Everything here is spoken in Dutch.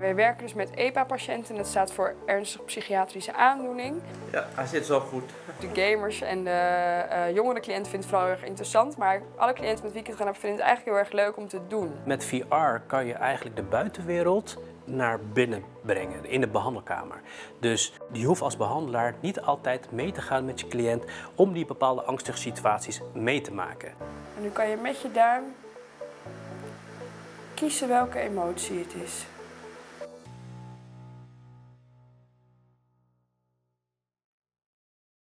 Wij werken dus met EPA-patiënten, dat staat voor ernstige psychiatrische aandoening. Ja, hij zit zo goed. De gamers en de jongere cliënten vinden het vooral heel erg interessant, maar alle cliënten met wie ik het gedaan heb vinden het eigenlijk heel erg leuk om te doen. Met VR kan je eigenlijk de buitenwereld naar binnen brengen, in de behandelkamer. Dus je hoeft als behandelaar niet altijd mee te gaan met je cliënt om die bepaalde angstige situaties mee te maken. En nu kan je met je duim kiezen welke emotie het is.